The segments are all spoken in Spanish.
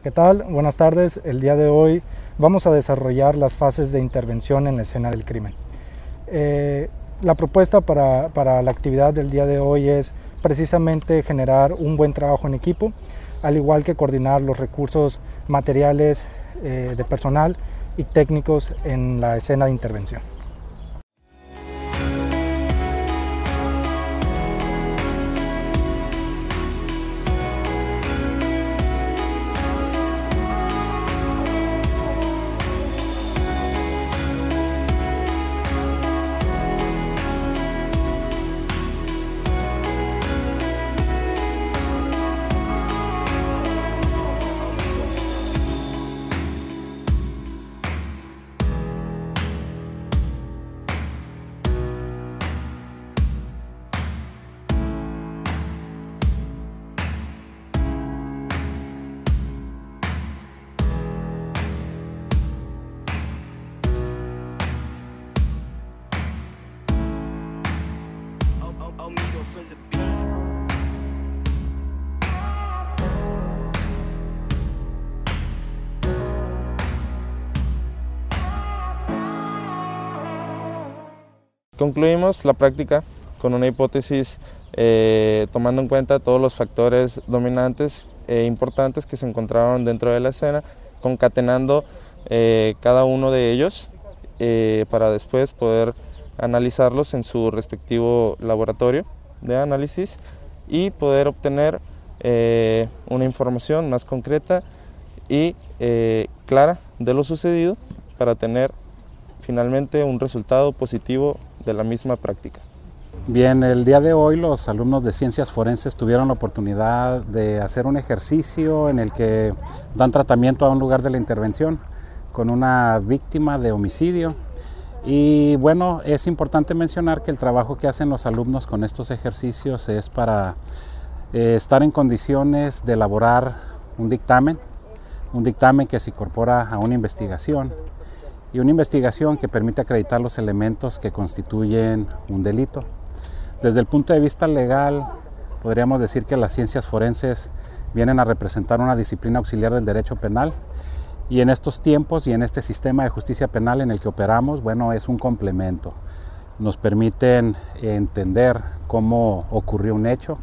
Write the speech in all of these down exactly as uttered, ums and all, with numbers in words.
¿Qué tal? Buenas tardes. El día de hoy vamos a desarrollar las fases de intervención en la escena del crimen. Eh, la propuesta para, para la actividad del día de hoy es precisamente generar un buen trabajo en equipo, al igual que coordinar los recursos materiales eh, de personal y técnicos en la escena de intervención. Concluimos la práctica con una hipótesis eh, tomando en cuenta todos los factores dominantes e importantes que se encontraban dentro de la escena, concatenando eh, cada uno de ellos eh, para después poder analizarlos en su respectivo laboratorio de análisis y poder obtener eh, una información más concreta y eh, clara de lo sucedido para tener finalmente un resultado positivo de la misma práctica. Bien, el día de hoy los alumnos de Ciencias Forenses tuvieron la oportunidad de hacer un ejercicio en el que dan tratamiento a un lugar de la intervención con una víctima de homicidio. Y bueno, es importante mencionar que el trabajo que hacen los alumnos con estos ejercicios es para eh, estar en condiciones de elaborar un dictamen, un dictamen que se incorpora a una investigación y una investigación que permite acreditar los elementos que constituyen un delito. Desde el punto de vista legal, podríamos decir que las ciencias forenses vienen a representar una disciplina auxiliar del derecho penal y en estos tiempos y en este sistema de justicia penal en el que operamos, bueno, es un complemento. Nos permiten entender cómo ocurrió un hecho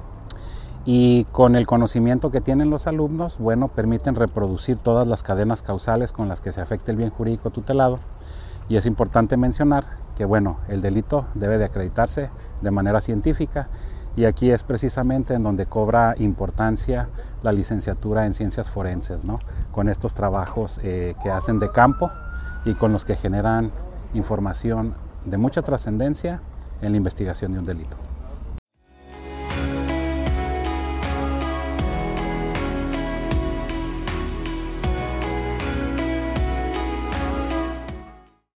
y con el conocimiento que tienen los alumnos, bueno, permiten reproducir todas las cadenas causales con las que se afecta el bien jurídico tutelado. Y es importante mencionar que, bueno, el delito debe de acreditarse de manera científica y aquí es precisamente en donde cobra importancia la licenciatura en ciencias forenses, ¿no? Con estos trabajos eh, que hacen de campo y con los que generan información de mucha trascendencia en la investigación de un delito.